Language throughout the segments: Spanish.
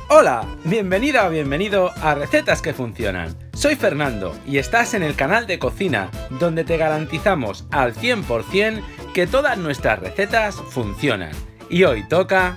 Hola, bienvenida o bienvenido a Recetas que Funcionan. Soy Fernando y estás en el canal de cocina, donde te garantizamos al 100% que todas nuestras recetas funcionan. Y hoy toca...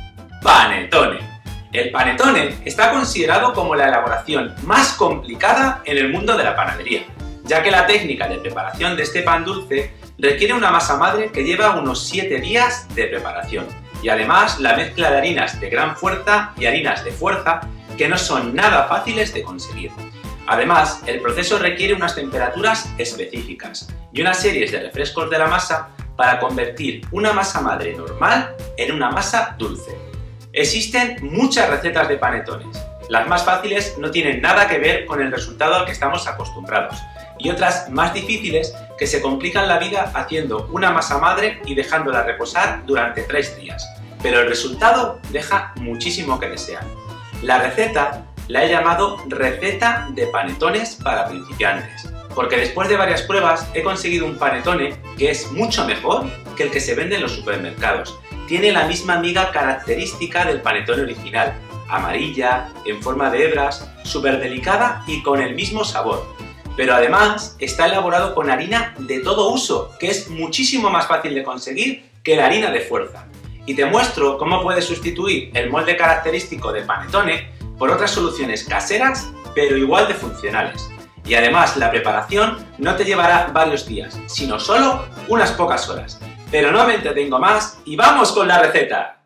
Panettone. El panettone está considerado como la elaboración más complicada en el mundo de la panadería, ya que la técnica de preparación de este pan dulce requiere una masa madre que lleva unos 7 días de preparación. Y además la mezcla de harinas de gran fuerza y harinas de fuerza que no son nada fáciles de conseguir. Además, el proceso requiere unas temperaturas específicas y una serie de refrescos de la masa para convertir una masa madre normal en una masa dulce. Existen muchas recetas de panetones. Las más fáciles no tienen nada que ver con el resultado al que estamos acostumbrados, y otras más difíciles que se complican la vida haciendo una masa madre y dejándola reposar durante 3 días. Pero el resultado deja muchísimo que desear. La receta la he llamado receta de panetones para principiantes, porque después de varias pruebas he conseguido un panettone que es mucho mejor que el que se vende en los supermercados. Tiene la misma miga característica del panettone original, amarilla, en forma de hebras, súper delicada y con el mismo sabor. Pero además está elaborado con harina de todo uso, que es muchísimo más fácil de conseguir que la harina de fuerza. Y te muestro cómo puedes sustituir el molde característico del panettone por otras soluciones caseras, pero igual de funcionales. Y además la preparación no te llevará varios días, sino solo unas pocas horas. Pero no me entretengo más y ¡vamos con la receta!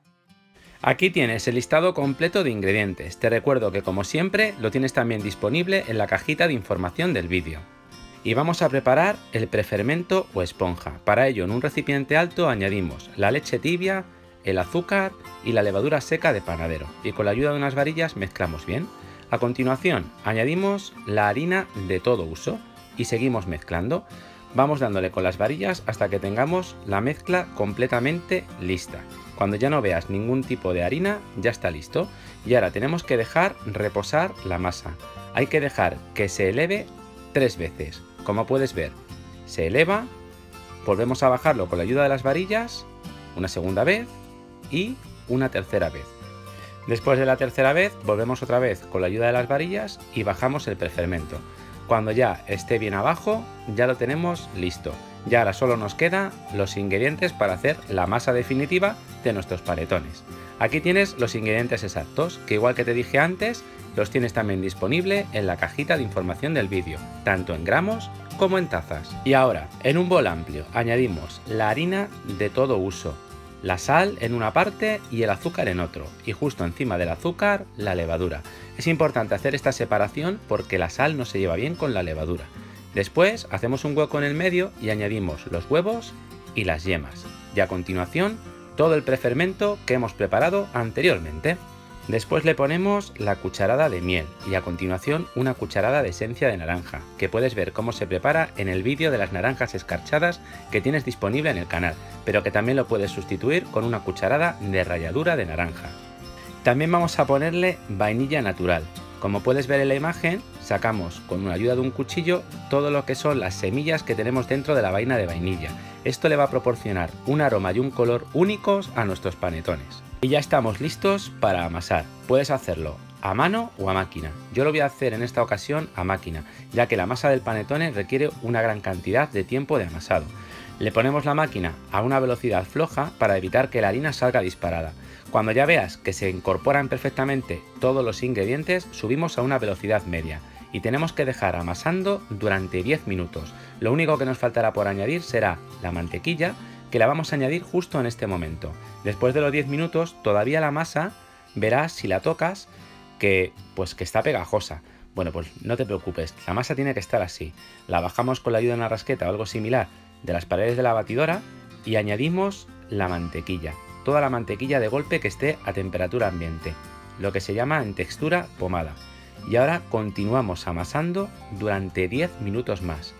Aquí tienes el listado completo de ingredientes. Te recuerdo que, como siempre, lo tienes también disponible en la cajita de información del vídeo. Y vamos a preparar el prefermento o esponja. Para ello, en un recipiente alto añadimos la leche tibia, el azúcar y la levadura seca de panadero. Y con la ayuda de unas varillas mezclamos bien. A continuación, añadimos la harina de todo uso y seguimos mezclando. Vamos dándole con las varillas hasta que tengamos la mezcla completamente lista. Cuando ya no veas ningún tipo de harina, ya está listo. Y ahora tenemos que dejar reposar la masa. Hay que dejar que se eleve 3 veces. Como puedes ver, se eleva, volvemos a bajarlo con la ayuda de las varillas, una segunda vez y una tercera vez. Después de la tercera vez, volvemos otra vez con la ayuda de las varillas y bajamos el prefermento. Cuando ya esté bien abajo, ya lo tenemos listo. Ya ahora solo nos quedan los ingredientes para hacer la masa definitiva de nuestros panetones. Aquí tienes los ingredientes exactos, que igual que te dije antes, los tienes también disponible en la cajita de información del vídeo, tanto en gramos como en tazas. Y ahora, en un bol amplio, añadimos la harina de todo uso, la sal en una parte y el azúcar en otro, y justo encima del azúcar, la levadura. Es importante hacer esta separación porque la sal no se lleva bien con la levadura. Después hacemos un hueco en el medio y añadimos los huevos y las yemas. Y a continuación, todo el prefermento que hemos preparado anteriormente. Después le ponemos la cucharada de miel y a continuación una cucharada de esencia de naranja, que puedes ver cómo se prepara en el vídeo de las naranjas escarchadas que tienes disponible en el canal, pero que también lo puedes sustituir con una cucharada de ralladura de naranja. También vamos a ponerle vainilla natural. Como puedes ver en la imagen, sacamos con la ayuda de un cuchillo todo lo que son las semillas que tenemos dentro de la vaina de vainilla. Esto le va a proporcionar un aroma y un color únicos a nuestros panetones. Y ya estamos listos para amasar. Puedes hacerlo a mano o a máquina. Yo lo voy a hacer en esta ocasión a máquina, ya que la masa del panettone requiere una gran cantidad de tiempo de amasado. Le ponemos la máquina a una velocidad floja para evitar que la harina salga disparada. Cuando ya veas que se incorporan perfectamente todos los ingredientes, subimos a una velocidad media y tenemos que dejar amasando durante 10 minutos. Lo único que nos faltará por añadir será la mantequilla, que la vamos a añadir justo en este momento. Después de los 10 minutos, todavía la masa, verás si la tocas que está pegajosa. Bueno, pues no te preocupes, la masa tiene que estar así. La bajamos con la ayuda de una rasqueta o algo similar de las paredes de la batidora y añadimos la mantequilla. Toda la mantequilla de golpe que esté a temperatura ambiente, lo que se llama en textura pomada. Y ahora continuamos amasando durante 10 minutos más.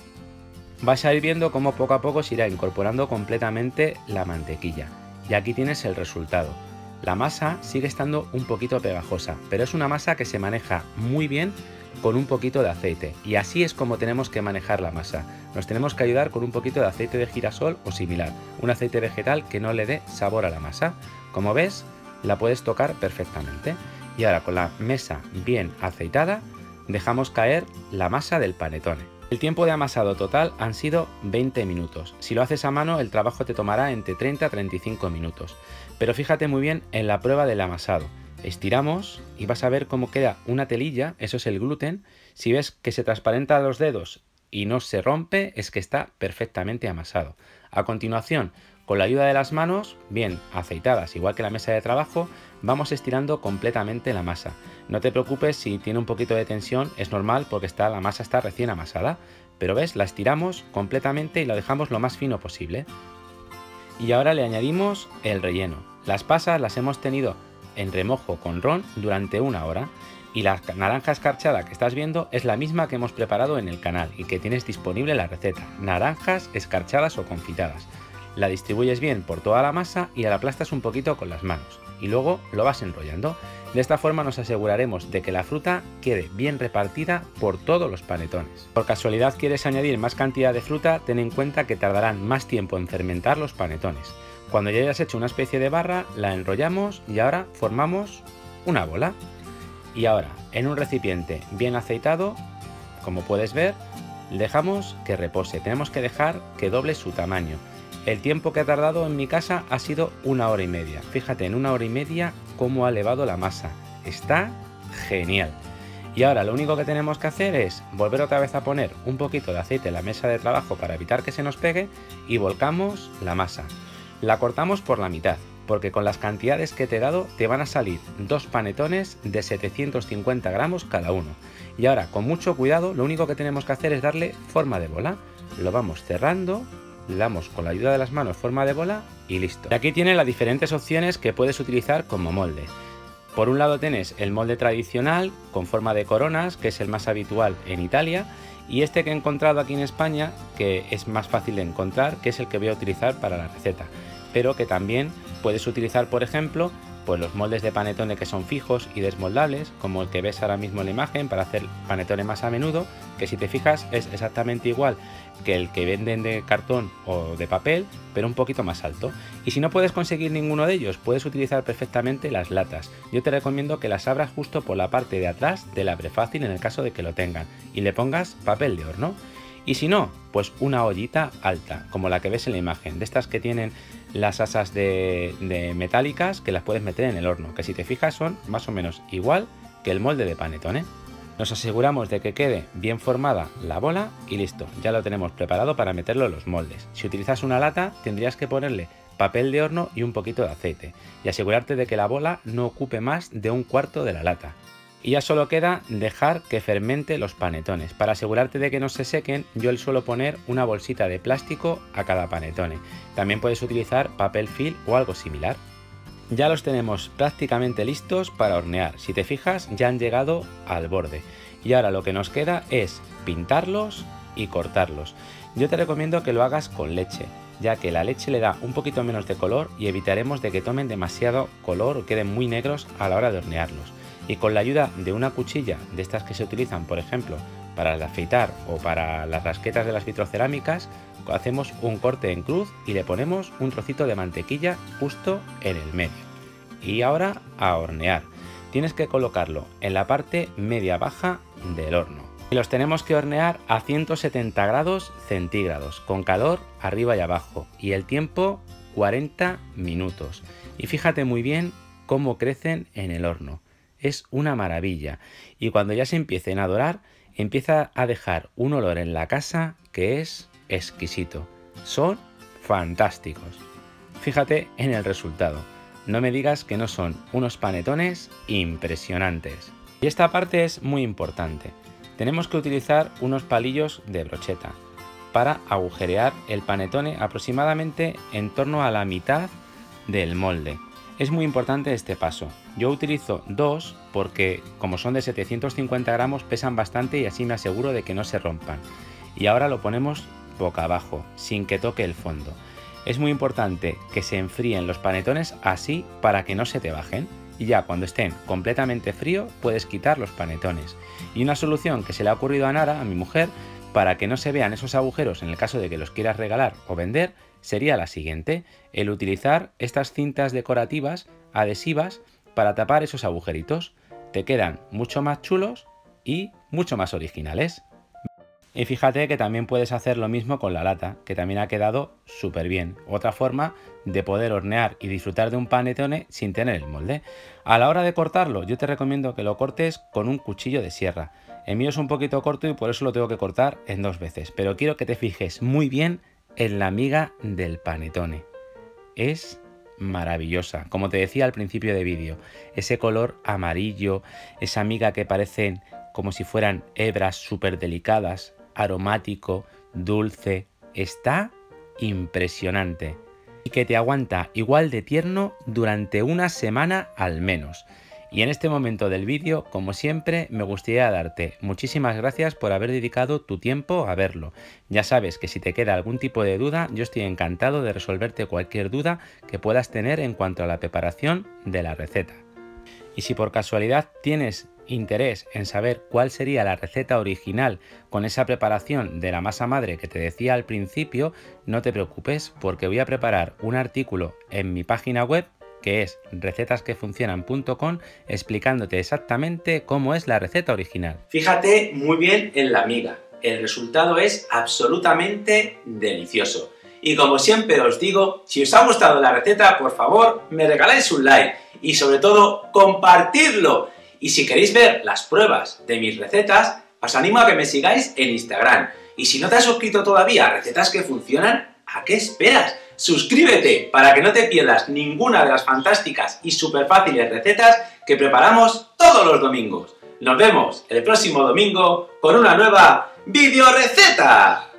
Vas a ir viendo cómo poco a poco se irá incorporando completamente la mantequilla. Y aquí tienes el resultado. La masa sigue estando un poquito pegajosa, pero es una masa que se maneja muy bien con un poquito de aceite. Y así es como tenemos que manejar la masa. Nos tenemos que ayudar con un poquito de aceite de girasol o similar, un aceite vegetal que no le dé sabor a la masa. Como ves, la puedes tocar perfectamente. Y ahora con la mesa bien aceitada, dejamos caer la masa del panetone. El tiempo de amasado total han sido 20 minutos. Si lo haces a mano, el trabajo te tomará entre 30 a 35 minutos. Pero fíjate muy bien en la prueba del amasado. Estiramos y vas a ver cómo queda una telilla, eso es el gluten. Si ves que se transparenta a los dedos y no se rompe, es que está perfectamente amasado. A continuación, con la ayuda de las manos, bien aceitadas, igual que la mesa de trabajo, vamos estirando completamente la masa. No te preocupes si tiene un poquito de tensión, es normal porque la masa está recién amasada. Pero ves, la estiramos completamente y la dejamos lo más fino posible. Y ahora le añadimos el relleno. Las pasas las hemos tenido en remojo con ron durante 1 hora. Y la naranja escarchada que estás viendo es la misma que hemos preparado en el canal y que tienes disponible en la receta. Naranjas escarchadas o confitadas. La distribuyes bien por toda la masa y la aplastas un poquito con las manos. Y luego lo vas enrollando. De esta forma nos aseguraremos de que la fruta quede bien repartida por todos los panetones. Por casualidad quieres añadir más cantidad de fruta, ten en cuenta que tardarán más tiempo en fermentar los panetones. Cuando ya hayas hecho una especie de barra, la enrollamos y ahora formamos una bola. Y ahora, en un recipiente bien aceitado, como puedes ver, dejamos que repose. Tenemos que dejar que doble su tamaño. El tiempo que ha tardado en mi casa ha sido 1 hora y media. Fíjate, en 1 hora y media cómo ha elevado la masa. Está genial. Y ahora lo único que tenemos que hacer es volver otra vez a poner un poquito de aceite en la mesa de trabajo para evitar que se nos pegue y volcamos la masa. La cortamos por la mitad, porque con las cantidades que te he dado te van a salir 2 panetones de 750 gramos cada uno. Y ahora, con mucho cuidado, lo único que tenemos que hacer es darle forma de bola. Lo vamos cerrando, le damos con la ayuda de las manos forma de bola y listo. Y aquí tienes las diferentes opciones que puedes utilizar como molde. Por un lado tienes el molde tradicional con forma de coronas, que es el más habitual en Italia, y este que he encontrado aquí en España, que es más fácil de encontrar, que es el que voy a utilizar para la receta, pero que también puedes utilizar, por ejemplo, pues los moldes de panetone que son fijos y desmoldables, como el que ves ahora mismo en la imagen, para hacer panetone más a menudo, que si te fijas es exactamente igual que el que venden de cartón o de papel, pero un poquito más alto. Y si no puedes conseguir ninguno de ellos, puedes utilizar perfectamente las latas. Yo te recomiendo que las abras justo por la parte de atrás del abre fácil en el caso de que lo tengan y le pongas papel de horno. Y si no, pues una ollita alta, como la que ves en la imagen, de estas que tienen las asas de metálicas, que las puedes meter en el horno, que si te fijas son más o menos igual que el molde de panetone. Nos aseguramos de que quede bien formada la bola y listo, ya lo tenemos preparado para meterlo en los moldes. Si utilizas una lata, tendrías que ponerle papel de horno y un poquito de aceite, y asegurarte de que la bola no ocupe más de 1/4 de la lata. Y ya solo queda dejar que fermente los panetones. Para asegurarte de que no se sequen, yo les suelo poner una bolsita de plástico a cada panetone. También puedes utilizar papel film o algo similar. Ya los tenemos prácticamente listos para hornear. Si te fijas, ya han llegado al borde. Y ahora lo que nos queda es pintarlos y cortarlos. Yo te recomiendo que lo hagas con leche, ya que la leche le da un poquito menos de color y evitaremos de que tomen demasiado color o queden muy negros a la hora de hornearlos. Y con la ayuda de una cuchilla de estas que se utilizan, por ejemplo, para el afeitar o para las rasquetas de las vitrocerámicas, hacemos un corte en cruz y le ponemos un trocito de mantequilla justo en el medio. Y ahora a hornear. Tienes que colocarlo en la parte media-baja del horno. Y los tenemos que hornear a 170 grados centígrados, con calor arriba y abajo. Y el tiempo 40 minutos. Y fíjate muy bien cómo crecen en el horno. Es una maravilla. Y cuando ya se empiecen a dorar, empieza a dejar un olor en la casa que es exquisito. Son fantásticos. Fíjate en el resultado. No me digas que no son unos panetones impresionantes. Y esta parte es muy importante. Tenemos que utilizar unos palillos de brocheta para agujerear el panetone aproximadamente en torno a la mitad del molde. Es muy importante este paso. Yo utilizo 2 porque, como son de 750 gramos, pesan bastante y así me aseguro de que no se rompan. Y ahora lo ponemos boca abajo, sin que toque el fondo. Es muy importante que se enfríen los panetones así para que no se te bajen. Y ya cuando estén completamente fríos puedes quitar los panetones. Y una solución que se le ha ocurrido a Nara, a mi mujer, para que no se vean esos agujeros en el caso de que los quieras regalar o vender, sería la siguiente: el utilizar estas cintas decorativas adhesivas para tapar esos agujeritos. te quedan mucho más chulos y mucho más originales. Y fíjate que también puedes hacer lo mismo con la lata, que también ha quedado súper bien. Otra forma de poder hornear y disfrutar de un panettone sin tener el molde. A la hora de cortarlo, yo te recomiendo que lo cortes con un cuchillo de sierra. El mío es un poquito corto y por eso lo tengo que cortar en 2 veces. Pero quiero que te fijes muy bien en la miga del panettone. Es maravillosa, como te decía al principio de vídeo. Ese color amarillo, esa miga que parecen como si fueran hebras súper delicadas, aromático, dulce, está impresionante y que te aguanta igual de tierno durante una semana al menos. Y en este momento del vídeo, como siempre, me gustaría darte muchísimas gracias por haber dedicado tu tiempo a verlo. Ya sabes que si te queda algún tipo de duda, yo estoy encantado de resolverte cualquier duda que puedas tener en cuanto a la preparación de la receta. Y si por casualidad tienes interés en saber cuál sería la receta original con esa preparación de la masa madre que te decía al principio, no te preocupes porque voy a preparar un artículo en mi página web que es recetasquefuncionan.com explicándote exactamente cómo es la receta original. Fíjate muy bien en la miga, el resultado es absolutamente delicioso. Y como siempre os digo, si os ha gustado la receta, por favor, me regaláis un like y sobre todo, compartidlo. Y si queréis ver las pruebas de mis recetas, os animo a que me sigáis en Instagram. Y si no te has suscrito todavía a Recetas que Funcionan, ¿a qué esperas? Suscríbete para que no te pierdas ninguna de las fantásticas y súper fáciles recetas que preparamos todos los domingos. Nos vemos el próximo domingo con una nueva videoreceta.